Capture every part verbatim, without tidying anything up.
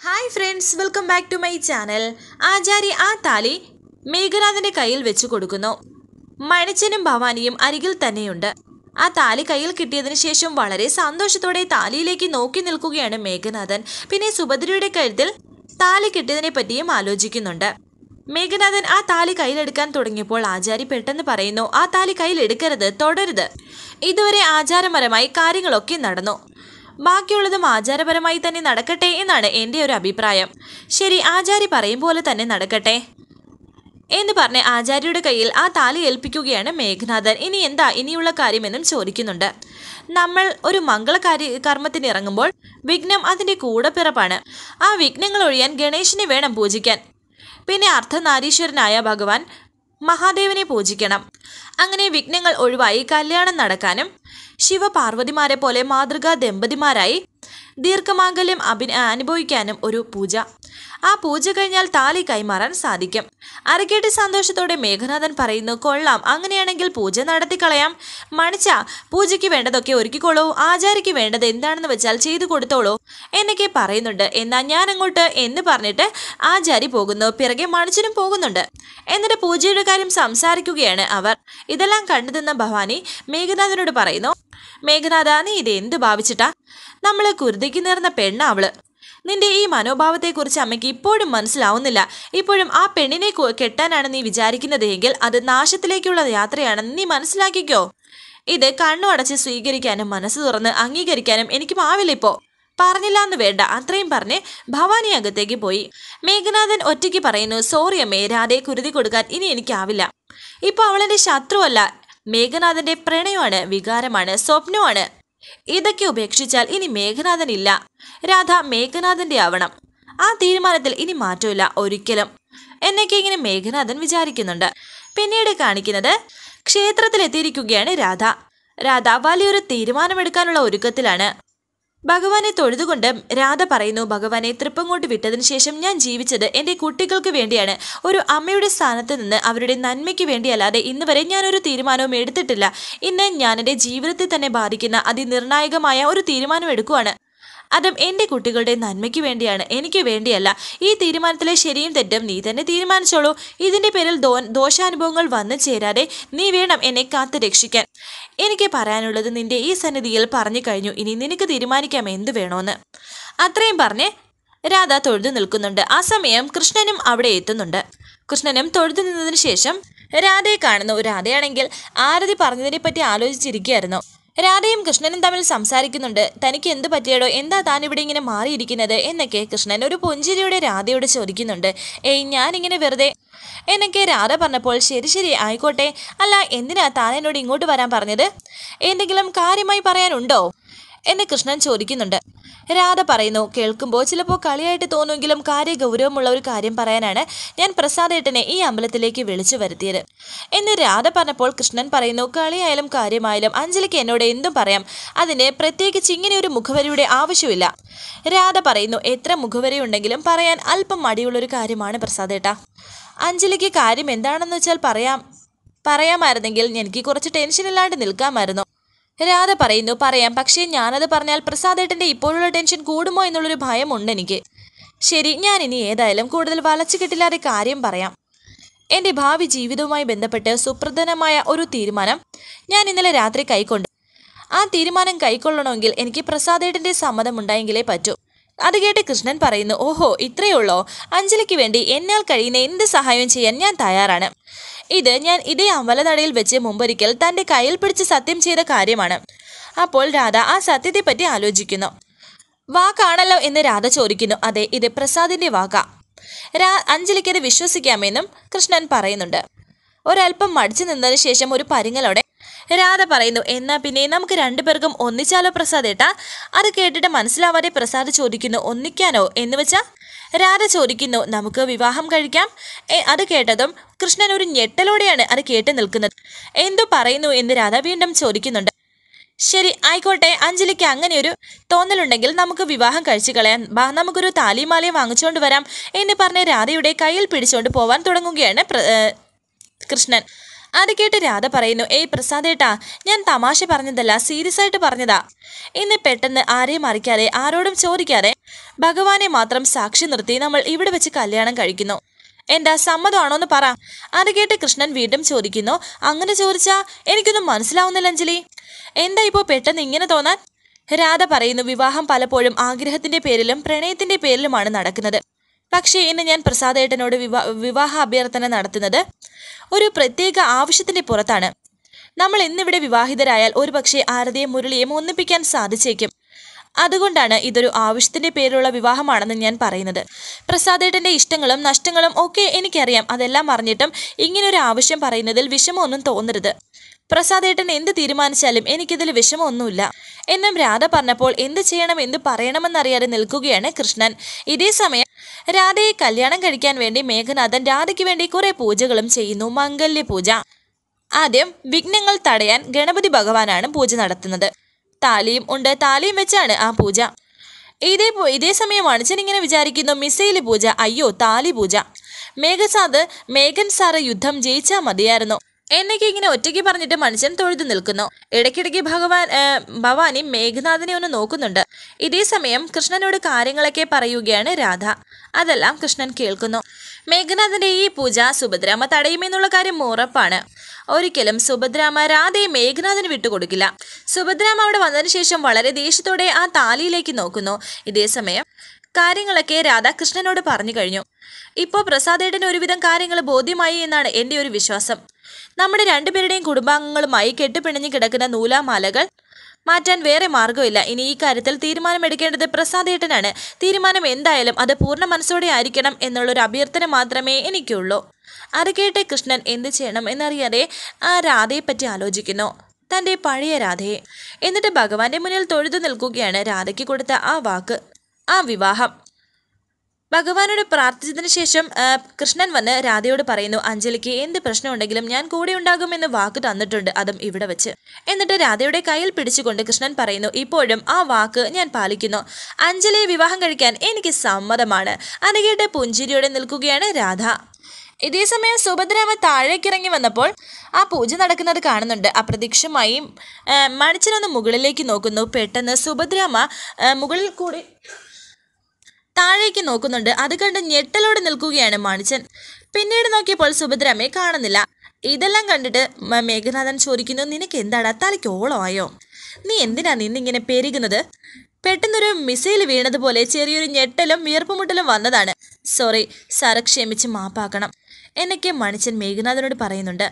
Hi friends, welcome back to my channel. ആചാരി ആ താലി മേഘനാഥന്റെ കയ്യിൽ വെച്ചു കൊടുക്കുന്നു. മണിച്ചനും ഭവാനിയും അരികിൽ തന്നെയുണ്ട്. ആ താലി കയ്യിൽ കിട്ടിയതിനു ശേഷം വളരെ സന്തോഷത്തോടെ താലിയിലേക്ക് നോക്കി നിൽക്കുകയാണ് മേഘനാഥൻ. പിന്നെ സുഭദ്രയുടെ കഴുത്തിൽ താലി കിട്ടിയതിനെ പറ്റിയും ആലോചിക്കുന്നുണ്ട്. മേഘനാഥൻ ആ താലി കയ്യിലെടുക്കാൻ തുടങ്ങിയപ്പോൾ ആചാരി പെട്ടെന്ന് പറയുന്നു, ആ താലി കയ്യിലെടുക്കരുത്, തൊടരുത്. ഇതുവരെ ആചാരപരമായി കാര്യങ്ങളൊക്കെ നടന്നു, ബാക്കിയുള്ളതും ആചാരപരമായി തന്നെ നടക്കട്ടെ എന്നാണ് എൻ്റെ ഒരു അഭിപ്രായം. ശരി, ആചാരി പറയും പോലെ തന്നെ നടക്കട്ടെ എന്ന് പറഞ്ഞ് ആചാര്യയുടെ കയ്യിൽ ആ താലി ഏൽപ്പിക്കുകയാണ് മേഘനാഥൻ. ഇനി എന്താ ഇനിയുള്ള കാര്യമെന്നും ചോദിക്കുന്നുണ്ട്. നമ്മൾ ഒരു മംഗളകാര്യ കർമ്മത്തിന് ഇറങ്ങുമ്പോൾ വിഘ്നം അതിൻ്റെ കൂടെ പിറപ്പാണ്. ആ വിഘ്നങ്ങൾ ഒഴിയാൻ ഗണേശനെ വേണം പൂജിക്കാൻ. പിന്നെ അർദ്ധനാരീശ്വരനായ ഭഗവാൻ മഹാദേവനെ പൂജിക്കണം. അങ്ങനെ വിഘ്നങ്ങൾ ഒഴിവായി കല്യാണം നടക്കാനും ശിവപാർവതിമാരെ പോലെ മാതൃകാ ദമ്പതിമാരായി ദീർഘമാംഗല്യം അഭി അനുഭവിക്കാനും ഒരു പൂജ. ആ പൂജ കഴിഞ്ഞാൽ താലി കൈമാറാൻ സാധിക്കും. അരക്കേട്ട് സന്തോഷത്തോടെ മേഘനാഥൻ പറയുന്നു, കൊള്ളാം, അങ്ങനെയാണെങ്കിൽ പൂജ നടത്തിക്കളയാം. മണിച്ച, പൂജയ്ക്ക് വേണ്ടതൊക്കെ ഒരുക്കിക്കോളൂ, ആചാരിക്ക് വേണ്ടത് എന്താണെന്ന് വെച്ചാൽ ചെയ്തു കൊടുത്തോളൂ എന്നൊക്കെ പറയുന്നുണ്ട്. എന്നാൽ ഞാൻ അങ്ങോട്ട് എന്ന് പറഞ്ഞിട്ട് ആചാരി പോകുന്നു. പിറകെ മണിച്ചനും പോകുന്നുണ്ട്. എന്നിട്ട് പൂജയുടെ കാര്യം സംസാരിക്കുകയാണ് അവർ. ഇതെല്ലാം കണ്ടു നിന്ന ഭവാനി മേഘനാഥനോട് പറയുന്നു, മേഘനാഥ, നീ ഇത് എന്ത് ഭാവിച്ചിട്ടാ? നമ്മളെ കുരുതിക്ക് നേർന്ന പെണ്ണ അവള്. നിന്റെ ഈ മനോഭാവത്തെക്കുറിച്ച് അമ്മയ്ക്ക് ഇപ്പോഴും മനസ്സിലാവുന്നില്ല. ഇപ്പോഴും ആ പെണ്ണിനെ കെട്ടാനാണ് നീ വിചാരിക്കുന്നത് എങ്കിൽ അത് നാശത്തിലേക്കുള്ള യാത്രയാണെന്ന് നീ മനസ്സിലാക്കിക്കോ. ഇത് കണ്ണു അടച്ച് സ്വീകരിക്കാനും മനസ്സ് തുറന്ന് അംഗീകരിക്കാനും എനിക്ക് ആവില്ല. ഇപ്പോ പറഞ്ഞില്ല എന്ന് വേണ്ട. അത്രയും പറഞ്ഞ് ഭവാനി അകത്തേക്ക് പോയി. മേഘനാഥൻ ഒറ്റയ്ക്ക് പറയുന്നു, സോറി അമ്മേ, രാധയെ കുരുതി കൊടുക്കാൻ ഇനി എനിക്കാവില്ല. ഇപ്പോൾ അവളെന്റെ ശത്രുവല്ല, മേഘനാഥന്റെ പ്രണയമാണ്, വികാരമാണ്, സ്വപ്നമാണ്. ഇതൊക്കെ ഉപേക്ഷിച്ചാൽ ഇനി മേഘനാഥൻ ഇല്ല. രാധ മേഘനാഥന്റെ ആവണം. ആ തീരുമാനത്തിൽ ഇനി മാറ്റമില്ല ഒരിക്കലും എന്നൊക്കെ ഇങ്ങനെ മേഘനാഥൻ വിചാരിക്കുന്നുണ്ട്. പിന്നീട് കാണിക്കുന്നത് ക്ഷേത്രത്തിലെത്തിയിരിക്കുകയാണ് രാധ. രാധ വലിയൊരു തീരുമാനമെടുക്കാനുള്ള ഒരുക്കത്തിലാണ്. ഭഗവാനെ തൊഴുതുകൊണ്ട് രാധ പറയുന്നു, ഭഗവാനെ തൃപ്പങ്ങോട്ട് വിട്ടതിന് ശേഷം ഞാൻ ജീവിച്ചത് എൻ്റെ കുട്ടികൾക്ക് വേണ്ടിയാണ്. ഒരു അമ്മയുടെ സ്ഥാനത്ത് നിന്ന് അവരുടെ നന്മയ്ക്ക് വേണ്ടിയല്ലാതെ ഇന്ന് വരെ ഞാനൊരു തീരുമാനവും എടുത്തിട്ടില്ല. ഇന്ന് ഞാൻ എൻ്റെ ജീവിതത്തെ തന്നെ ബാധിക്കുന്ന അതിനിർണായകമായ ഒരു തീരുമാനം എടുക്കുവാണ്. അതും എൻ്റെ കുട്ടികളുടെ നന്മയ്ക്ക് വേണ്ടിയാണ്, എനിക്ക് വേണ്ടിയല്ല. ഈ തീരുമാനത്തിലെ ശരിയും തെറ്റും നീ തന്നെ തീരുമാനിച്ചോളൂ. ഇതിൻ്റെ പേരിൽ ദോ ദോഷാനുഭവങ്ങൾ വന്നു ചേരാതെ നീ വേണം എന്നെ കാത്തു രക്ഷിക്കാൻ. എനിക്ക് പറയാനുള്ളത് നിന്റെ ഈ സന്നിധിയിൽ പറഞ്ഞു കഴിഞ്ഞു. ഇനി നിനക്ക് തീരുമാനിക്കാം എന്ത് വേണോന്ന്. അത്രയും പറഞ്ഞ് രാധ തൊഴുതു നിൽക്കുന്നുണ്ട്. ആ സമയം കൃഷ്ണനും അവിടെ എത്തുന്നുണ്ട്. കൃഷ്ണനും തൊഴുതു നിന്നതിന് ശേഷം രാധയെ കാണുന്നു. രാധയാണെങ്കിൽ ആരതി പറഞ്ഞതിനെ പറ്റി ആലോചിച്ചിരിക്കുകയായിരുന്നു. രാധയും കൃഷ്ണനും തമ്മിൽ സംസാരിക്കുന്നുണ്ട്. തനിക്ക് എന്ത് പറ്റിയടോ, എന്താ താൻ ഇവിടെ ഇങ്ങനെ മാറിയിരിക്കുന്നത് എന്നൊക്കെ കൃഷ്ണൻ ഒരു പുഞ്ചിരിയോടെ രാധയോട് ചോദിക്കുന്നുണ്ട്. ഏയ്, ഞാനിങ്ങനെ വെറുതെ എന്നൊക്കെ രാധ പറഞ്ഞപ്പോൾ ശരി ശരി ആയിക്കോട്ടെ. അല്ല, എന്തിനാ താൻ എന്നോട് ഇങ്ങോട്ട് വരാൻ പറഞ്ഞത്? എന്തെങ്കിലും കാര്യമായി പറയാനുണ്ടോ എന്ന് കൃഷ്ണൻ ചോദിക്കുന്നുണ്ട്. രാധ പറയുന്നു, കേൾക്കുമ്പോൾ ചിലപ്പോൾ കളിയായിട്ട് തോന്നുമെങ്കിലും കാര്യ ഗൗരവമുള്ള ഒരു കാര്യം പറയാനാണ് ഞാൻ പ്രസാദേട്ടനെ ഈ അമ്പലത്തിലേക്ക് വിളിച്ചു വരുത്തിയത് എന്ന് രാധ പറഞ്ഞപ്പോൾ കൃഷ്ണൻ പറയുന്നു, കളിയായാലും കാര്യമായാലും അഞ്ജലിക്ക് എന്നോട് എന്തും പറയാം. അതിന് പ്രത്യേകിച്ച് ഇങ്ങനെ ഒരു മുഖവരിയുടെ ആവശ്യമില്ല. രാധ പറയുന്നു, എത്ര മുഖവരിയുണ്ടെങ്കിലും പറയാൻ അല്പം മടിയുള്ളൊരു കാര്യമാണ് പ്രസാദേട്ട. അഞ്ജലിക്ക് കാര്യം എന്താണെന്ന് വെച്ചാൽ പറയാം പറയാമായിരുന്നെങ്കിൽ എനിക്ക് കുറച്ച് ടെൻഷൻ ഇല്ലാണ്ട് നിൽക്കാമായിരുന്നു. രാധ പറയുന്നു, പറയാം, പക്ഷേ ഞാനത് പറഞ്ഞാൽ പ്രസാദേട്ടൻ്റെ ഇപ്പോഴുള്ള ടെൻഷൻ കൂടുമോ എന്നുള്ളൊരു ഭയമുണ്ട് എനിക്ക്. ശരി, ഞാൻ ഇനി ഏതായാലും കൂടുതൽ വളച്ചു കെട്ടില്ലാതെ കാര്യം പറയാം. എൻ്റെ ഭാവി ജീവിതവുമായി ബന്ധപ്പെട്ട് സുപ്രധാനമായ ഒരു തീരുമാനം ഞാൻ ഇന്നലെ രാത്രി കൈക്കൊണ്ടു. ആ തീരുമാനം കൈക്കൊള്ളണമെങ്കിൽ എനിക്ക് പ്രസാദേട്ടൻ്റെ സമ്മതം ഉണ്ടായെങ്കിലേ പറ്റൂ. അത് കേട്ട് കൃഷ്ണൻ പറയുന്നു, ഓഹോ, ഇത്രയേ ഉള്ളോ? അഞ്ജലിക്ക് വേണ്ടി എന്നാൽ കഴിയുന്ന എന്ത് സഹായവും ചെയ്യാൻ ഞാൻ തയ്യാറാണ്. ഇത് ഞാൻ ഇതേ അമ്പലനടയിൽ വെച്ച് മുമ്പൊരിക്കൽ തൻ്റെ കയ്യിൽ പിടിച്ച് സത്യം ചെയ്ത കാര്യമാണ്. അപ്പോൾ രാധ ആ സത്യത്തെപ്പറ്റി ആലോചിക്കുന്നു. വാക്കാണല്ലോ എന്ന് രാധ ചോദിക്കുന്നു. അതെ, ഇത് പ്രസാദിൻ്റെ വാക്കാ. രാ അഞ്ജലിക്കത് വിശ്വസിക്കാമെന്നും കൃഷ്ണൻ പറയുന്നുണ്ട്. ഒരല്പം മടിച്ചു നിന്നതിന് ശേഷം ഒരു പരിങ്ങലോടെ രാധ പറയുന്നു, എന്നാ പിന്നെ നമുക്ക് രണ്ടുപേർക്കും ഒന്നിച്ചാലോ പ്രസാദേട്ടാ? അത് കേട്ടിട്ട് മനസ്സിലാവാതെ പ്രസാദ് ചോദിക്കുന്നു, ഒന്നിക്കാനോ എന്ന് വെച്ചാ? രാധ ചോദിക്കുന്നു, നമുക്ക് വിവാഹം കഴിക്കാം. ഏ അത് കേട്ടതും കൃഷ്ണൻ ഒരു ഞെട്ടലോടെയാണ് അത് കേട്ട് നിൽക്കുന്നത്. എന്തു പറയുന്നു എന്ന് രാധ വീണ്ടും ചോദിക്കുന്നുണ്ട്. ശരി, ആയിക്കോട്ടെ, അഞ്ജലിക്ക് അങ്ങനെ ഒരു തോന്നലുണ്ടെങ്കിൽ നമുക്ക് വിവാഹം കഴിച്ചു കളയാൻ. ബാ, നമുക്കൊരു താലിമാലയും വാങ്ങിച്ചുകൊണ്ട് വരാം എന്ന് പറഞ്ഞ് രാധയുടെ കയ്യിൽ പിടിച്ചുകൊണ്ട് പോവാൻ തുടങ്ങുകയാണ് കൃഷ്ണൻ. അത് കേട്ട് രാധ പറയുന്നു, ഏയ് പ്രസാദേട്ടാ, ഞാൻ തമാശ പറഞ്ഞതല്ല, സീരിയസ് ആയിട്ട് പറഞ്ഞതാ. ഇന്ന് പെട്ടെന്ന് ആരെയും അറിയിക്കാതെ ആരോടും ചോദിക്കാതെ ഭഗവാനെ മാത്രം സാക്ഷി നിർത്തി നമ്മൾ ഇവിടെ വെച്ച് കല്യാണം കഴിക്കുന്നു. എന്താ സമ്മതമാണോന്ന് പറ. അത് കേട്ട് കൃഷ്ണൻ വീണ്ടും ചോദിക്കുന്നു, അങ്ങനെ ചോദിച്ചാ എനിക്കൊന്നും മനസ്സിലാവുന്നില്ല അഞ്ജലി. എന്താ ഇപ്പോൾ പെട്ടെന്ന് ഇങ്ങനെ തോന്നാൻ? രാധ പറയുന്നു, വിവാഹം പലപ്പോഴും ആഗ്രഹത്തിന്റെ പേരിലും പ്രണയത്തിന്റെ പേരിലുമാണ് നടക്കുന്നത്. പക്ഷേ ഇന്ന് ഞാൻ പ്രസാദേട്ടനോട് വിവാ വിവാഹ അഭ്യർത്ഥന നടത്തുന്നത് ഒരു പ്രത്യേക ആവശ്യത്തിന്റെ പുറത്താണ്. നമ്മൾ ഇന്നിവിടെ വിവാഹിതരായാൽ ഒരുപക്ഷെ ആരതിയെ മുരളിയെ ഒന്നിപ്പിക്കാൻ സാധിച്ചേക്കും. അതുകൊണ്ടാണ് ഇതൊരു ആവശ്യത്തിന്റെ പേരിലുള്ള വിവാഹമാണെന്ന് ഞാൻ പറയുന്നത്. പ്രസാദേട്ടന്റെ ഇഷ്ടങ്ങളും നഷ്ടങ്ങളും ഒക്കെ എനിക്കറിയാം. അതെല്ലാം അറിഞ്ഞിട്ടും ഇങ്ങനൊരു ആവശ്യം പറയുന്നതിൽ വിഷമമൊന്നും തോന്നരുത്. പ്രസാദേട്ടൻ എന്ത് തീരുമാനിച്ചാലും എനിക്കിതിൽ വിഷമമൊന്നുമില്ല എന്നും രാധ പറഞ്ഞപ്പോൾ എന്ത് ചെയ്യണം എന്ത് പറയണമെന്നറിയാതെ നിൽക്കുകയാണ് കൃഷ്ണൻ. ഇതേ സമയം രാധയെ കല്യാണം കഴിക്കാൻ വേണ്ടി മേഘനാഥൻ രാധയ്ക്ക് വേണ്ടി കുറെ പൂജകളും ചെയ്യുന്നു. മംഗല്യ പൂജ. ആദ്യം വിഘ്നങ്ങൾ തടയാൻ ഗണപതി ഭഗവാനാണ് പൂജ നടത്തുന്നത്. താലിയും ഉണ്ട്. താലിയും വെച്ചാണ് ആ പൂജ. ഇതേ ഇതേ സമയം മണിച്ചൻ ഇങ്ങനെ വിചാരിക്കുന്നു, മിസൈൽ പൂജ, അയ്യോ താലി പൂജ. മേഘസാദ് മേഘൻ സാറ് യുദ്ധം ജയിച്ചാ മതിയായിരുന്നു എന്നൊക്കെ ഇങ്ങനെ ഒറ്റയ്ക്ക് പറഞ്ഞിട്ട് മനുഷ്യൻ തൊഴുതു നിൽക്കുന്നു. ഇടയ്ക്കിടയ്ക്ക് ഭഗവാൻ ഭവാനി മേഘനാഥനെ ഒന്ന് നോക്കുന്നുണ്ട്. ഇതേ സമയം കൃഷ്ണനോട് കാര്യങ്ങളൊക്കെ പറയുകയാണ് രാധ. അതെല്ലാം കൃഷ്ണൻ കേൾക്കുന്നു. മേഘനാഥന്റെ ഈ പൂജ സുഭദ്രാമ തടയുമെന്നുള്ള കാര്യം ഉറപ്പാണ്. ഒരിക്കലും സുഭദ്രാമ രാധയെ മേഘനാഥന് വിട്ടുകൊടുക്കില്ല. സുഭദ്രാമ അവിടെ വന്നതിന് ശേഷം വളരെ ദേഷ്യത്തോടെ ആ താലിയിലേക്ക് നോക്കുന്നു. ഇതേ സമയം കാര്യങ്ങളൊക്കെ രാധ കൃഷ്ണനോട് പറഞ്ഞു കഴിഞ്ഞു. ഇപ്പോൾ പ്രസാദേട്ടന് ഒരുവിധം കാര്യങ്ങൾ ബോധ്യമായി എന്നാണ് എൻ്റെ ഒരു വിശ്വാസം. നമ്മുടെ രണ്ടുപേരുടെയും കുടുംബാംഗങ്ങളുമായി കെട്ടുപിണഞ്ഞു കിടക്കുന്ന നൂലാമാലകൾ മാറ്റാൻ വേറെ മാർഗമില്ല. ഇനി ഈ കാര്യത്തിൽ തീരുമാനമെടുക്കേണ്ടത് പ്രസാദേട്ടനാണ്. തീരുമാനം എന്തായാലും അത് പൂർണ്ണ മനസ്സോടെ ആയിരിക്കണം എന്നുള്ളൊരു അഭ്യർത്ഥന മാത്രമേ എനിക്കുള്ളൂ. അത് കേട്ട് കൃഷ്ണൻ എന്ത് ചെയ്യണം എന്നറിയാതെ ആ രാധയെ പറ്റി ആലോചിക്കുന്നു, തൻ്റെ പഴയ രാധയെ. എന്നിട്ട് ഭഗവാന്റെ മുന്നിൽ തൊഴുതു നിൽക്കുകയാണ്. രാധയ്ക്ക് കൊടുത്ത ആ വാക്ക്, ആ വിവാഹം. ഭഗവാനോട് പ്രാർത്ഥിച്ചതിന് ശേഷം കൃഷ്ണൻ വന്ന് രാധയോട് പറയുന്നു, അഞ്ജലിക്ക് എന്ത് പ്രശ്നമുണ്ടെങ്കിലും ഞാൻ കൂടെ ഉണ്ടാകുമെന്ന് വാക്ക് തന്നിട്ടുണ്ട്, അതും ഇവിടെ വെച്ച്. എന്നിട്ട് രാധയുടെ കയ്യിൽ പിടിച്ചുകൊണ്ട് കൃഷ്ണൻ പറയുന്നു, ഇപ്പോഴും ആ വാക്ക് ഞാൻ പാലിക്കുന്നു. അഞ്ജലിയെ വിവാഹം കഴിക്കാൻ എനിക്ക് സമ്മതമാണ്. അത് കേട്ട് പുഞ്ചിരിയോടെ നിൽക്കുകയാണ് രാധ. ഇതേസമയം സുഭദ്രാമ താഴേക്കിറങ്ങി വന്നപ്പോൾ ആ പൂജ നടക്കുന്നത് കാണുന്നുണ്ട്. അപ്രത്യക്ഷമായി മണിച്ചനൊന്ന് മുകളിലേക്ക് നോക്കുന്നു. പെട്ടെന്ന് സുഭദ്രാമ മുകളിൽ കൂടി താഴേക്ക് നോക്കുന്നുണ്ട്. അത് കണ്ട് ഞെട്ടലോടെ നിൽക്കുകയാണ് മണിച്ചൻ. പിന്നീട് നോക്കിയപ്പോൾ സുഭദ്രാമയെ കാണുന്നില്ല. ഇതെല്ലാം കണ്ടിട്ട് മേഘനാഥൻ ചോദിക്കുന്നു, നിനക്ക് എന്താടാ തലയ്ക്ക് ഓളമായോ? നീ എന്തിനാ നിന്നിങ്ങനെ പെരുകുന്നത്? പെട്ടെന്നൊരു മിസൈൽ വീണതുപോലെ ചെറിയൊരു ഞെട്ടലും വിയർപ്പുമുട്ടലും വന്നതാണ്. സോറി സാറ്, ക്ഷമിച്ച് മാപ്പാക്കണം എന്നൊക്കെ മണിച്ചൻ മേഘനാഥനോട് പറയുന്നുണ്ട്.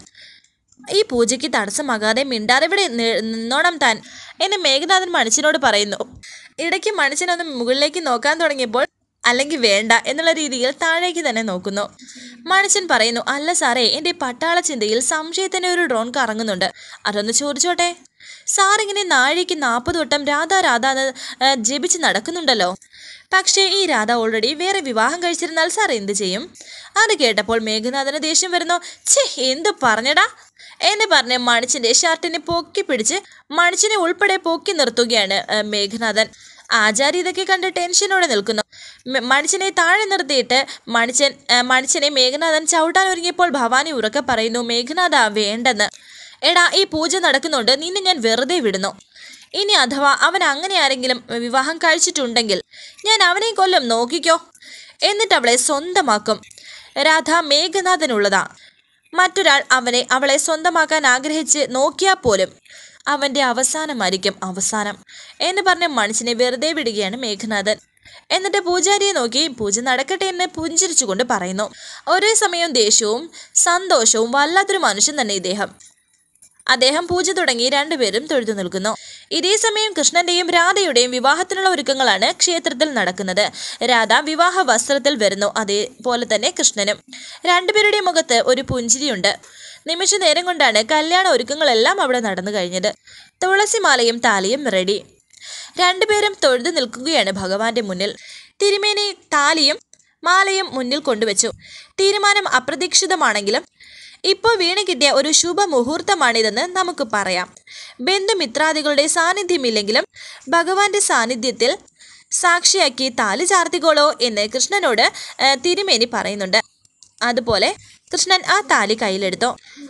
ഈ പൂജയ്ക്ക് തടസ്സമാകാതെ മിണ്ടാതെ ഇവിടെ നിന്നോണം താൻ എന്ന് മേഘനാഥൻ മണിച്ചനോട് പറയുന്നു. ഇടയ്ക്ക് മണിച്ചനൊന്ന് മുകളിലേക്ക് നോക്കാൻ തുടങ്ങിയപ്പോൾ അല്ലെങ്കിൽ വേണ്ട എന്നുള്ള രീതിയിൽ താഴേക്ക് തന്നെ നോക്കുന്നു. മണിച്ചൻ പറയുന്നു, അല്ല സാറേ, എൻ്റെ പട്ടാള ചിന്തയിൽ സംശയത്തിന് ഒരു ഡ്രോൺ കറങ്ങുന്നുണ്ട്. അതൊന്ന് ചോദിച്ചോട്ടെ. സാറിങ്ങനെ നാഴിക്ക് നാൽപ്പത് വട്ടം രാധ രാധ എന്ന് ജപിച്ച് നടക്കുന്നുണ്ടല്ലോ. പക്ഷേ ഈ രാധ ഓൾറെഡി വേറെ വിവാഹം കഴിച്ചിരുന്നാൽ സാർ എന്ത് ചെയ്യും? അത് കേട്ടപ്പോൾ മേഘനാഥന് ദേഷ്യം വരുന്നു. ഛേ, എന്തു പറഞ്ഞടാ എന്ന് പറഞ്ഞ് മണിച്ചൻ്റെ ഷർട്ടിനെ പൊക്കി പിടിച്ച് മണിച്ചനെ ഉൾപ്പെടെ പൊക്കി നിർത്തുകയാണ് മേഘനാഥൻ. ആചാരി ഇതൊക്കെ കണ്ട് ടെൻഷനോടെ നിൽക്കുന്നു. മണിച്ചനെ താഴെ നിർത്തിയിട്ട് മണിച്ചൻ മണിച്ചനെ മേഘനാഥൻ ചവിട്ടാൻ ഒരുങ്ങിയപ്പോൾ ഭവാനി ഉറക്കെ പറയുന്നു, മേഘനാഥ വേണ്ടെന്ന്. എടാ, ഈ പൂജ നടക്കുന്നുണ്ട്, നിന്നെ ഞാൻ വെറുതെ വിടുന്നു. ഇനി അഥവാ അവൻ അങ്ങനെ ആരെങ്കിലും വിവാഹം കഴിച്ചിട്ടുണ്ടെങ്കിൽ ഞാൻ അവനെ കൊല്ലും, നോക്കിക്കോ. എന്നിട്ട് അവളെ സ്വന്തമാക്കും. രാധ മേഘനാഥനുള്ളതാ. മറ്റൊരാൾ അവനെ അവളെ സ്വന്തമാക്കാൻ ആഗ്രഹിച്ച് നോക്കിയാൽ പോലും അവൻ്റെ അവസാനമായിരിക്കും അവസാനം എന്ന് പറഞ്ഞ് മണിച്ചനെ വെറുതെ വിടുകയാണ് മേഘനാഥൻ. എന്നിട്ട് പൂജാരിയെ നോക്കി പൂജ നടക്കട്ടെ എന്ന് പുഞ്ചിരിച്ചുകൊണ്ട് പറയുന്നു. ഒരേ സമയം ദേഷ്യവും സന്തോഷവും വല്ലാത്തൊരു മനുഷ്യൻ തന്നെ ഇദ്ദേഹം. അദ്ദേഹം പൂജ തുടങ്ങി രണ്ടുപേരും തൊഴുതു നിൽക്കുന്നു. ഇതേ സമയം കൃഷ്ണന്റെയും രാധയുടെയും വിവാഹത്തിനുള്ള ഒരുക്കങ്ങളാണ് ക്ഷേത്രത്തിൽ നടക്കുന്നത്. രാധ വിവാഹ വസ്ത്രത്തിൽ വരുന്നു, അതേപോലെ തന്നെ കൃഷ്ണനും. രണ്ടുപേരുടെയും മുഖത്ത് ഒരു പുഞ്ചിരിയുണ്ട്. നിമിഷ നേരം കൊണ്ടാണ് കല്യാണ ഒരുക്കങ്ങളെല്ലാം അവിടെ നടന്നു കഴിഞ്ഞത്. തുളസിമാലയും താലിയും റെഡി. രണ്ടുപേരും തൊഴുതു നിൽക്കുകയാണ് ഭഗവാന്റെ മുന്നിൽ. തിരുമേനി താലിയും മാലയും മുന്നിൽ കൊണ്ടുവച്ചു. തീരുമാനം അപ്രതീക്ഷിതമാണെങ്കിലും ഇപ്പോൾ വീണ് കിട്ടിയ ഒരു ശുഭമുഹൂർത്തമാണിതെന്ന് നമുക്ക് പറയാം. ബന്ധുമിത്രാദികളുടെ സാന്നിധ്യമില്ലെങ്കിലും ഭഗവാന്റെ സാന്നിധ്യത്തിൽ സാക്ഷിയാക്കി താലി ചാർത്തിക്കോളോ എന്ന് കൃഷ്ണനോട് തിരുമേനി പറയുന്നുണ്ട്. അതുപോലെ കൃഷ്ണൻ ആ താലി കയ്യിലെടുത്തു.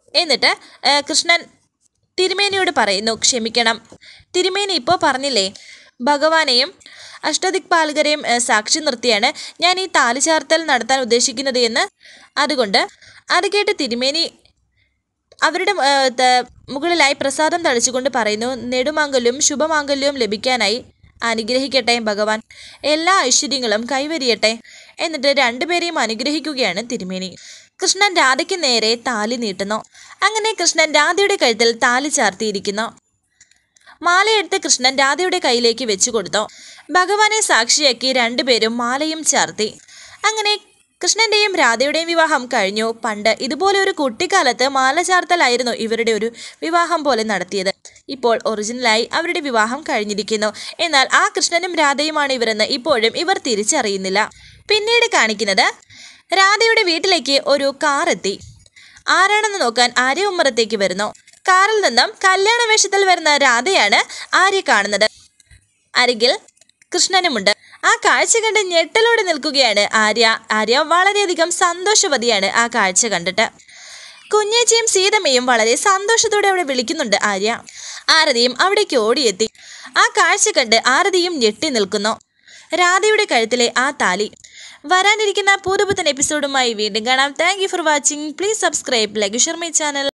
എന്നിട്ട് ആ, കൃഷ്ണൻ തിരുമേനിയോട് പറയുന്നു, ക്ഷമിക്കണം, തിരുമേനി ഇപ്പോൾ പറഞ്ഞില്ലേ ഭഗവാനെയും അഷ്ടദിക്പാലകരെയും ആ, സാക്ഷി നിർത്തിയാണ് ഞാൻ ഈ താലി ചാർത്തൽ നടത്താൻ ഉദ്ദേശിക്കുന്നത് എന്ന്. അതുകൊണ്ട് അത് കേട്ട് തിരുമേനി അവരുടെ ആ, ത- മുകളിലായി പ്രസാദം തളിച്ചുകൊണ്ട് പറയുന്നു, നെടുമാംഗല്യവും ശുഭമാംഗല്യവും ലഭിക്കാനായി അനുഗ്രഹിക്കട്ടെ ഭഗവാൻ, എല്ലാ ഐശ്വര്യങ്ങളും കൈവരിയട്ടെ. എന്നിട്ട് രണ്ടുപേരെയും അനുഗ്രഹിക്കുകയാണ് തിരുമേനി. കൃഷ്ണൻ രാധയ്ക്ക് നേരെ താലി നീട്ടുന്നു. അങ്ങനെ കൃഷ്ണൻ രാധയുടെ കഴുത്തിൽ താലി ചാർത്തിയിരിക്കുന്നു. മാലയെടുത്ത് കൃഷ്ണൻ രാധയുടെ കയ്യിലേക്ക് വെച്ചു കൊടുത്തു. ഭഗവാനെ സാക്ഷിയാക്കി രണ്ടുപേരും മാലയും ചാർത്തി. അങ്ങനെ കൃഷ്ണന്റെയും രാധയുടെയും വിവാഹം കഴിഞ്ഞു. പണ്ട് ഇതുപോലെ ഒരു കുട്ടിക്കാലത്ത് മാല ചാർത്തലായിരുന്നു ഇവരുടെ ഒരു വിവാഹം പോലെ നടത്തിയത്. ഇപ്പോൾ ഒറിജിനലായി അവരുടെ വിവാഹം കഴിഞ്ഞിരിക്കുന്നു. എന്നാൽ ആ കൃഷ്ണനും രാധയുമാണ് ഇവരെന്ന് ഇപ്പോഴും ഇവർ തിരിച്ചറിയുന്നില്ല. പിന്നീട് കാണിക്കുന്നത് രാധയുടെ വീട്ടിലേക്ക് ഒരു കാർ എത്തി. ആരാണെന്ന് നോക്കാൻ ആര്യ ഉമ്മറത്തേക്ക് വരുന്നു. കാറിൽ നിന്നും കല്യാണ വേഷത്തിൽ വരുന്ന രാധയാണ് ആര്യ കാണുന്നത്. അരികിൽ കൃഷ്ണനുമുണ്ട്. ആ കാഴ്ച കണ്ട് ഞെട്ടലോടെ നിൽക്കുകയാണ് ആര്യ. ആര്യ വളരെയധികം സന്തോഷവതിയാണ് ആ കാഴ്ച കണ്ടിട്ട്. കുഞ്ഞേച്ചിയും സീതമ്മയും വളരെ സന്തോഷത്തോടെ അവിടെ വിളിക്കുന്നുണ്ട് ആര്യ. ആരതിയും അവിടേക്ക് ഓടിയെത്തി. ആ കാഴ്ച കണ്ട് ആരതിയും ഞെട്ടി നിൽക്കുന്നു. രാധയുടെ കഴുത്തിലെ ആ താലി. വരാനിരിക്കുന്ന പുതുപുത്തൻ എപ്പിസോഡുമായി വീണ്ടും കാണാം. Thank you for watching. Please subscribe, like, share my channel.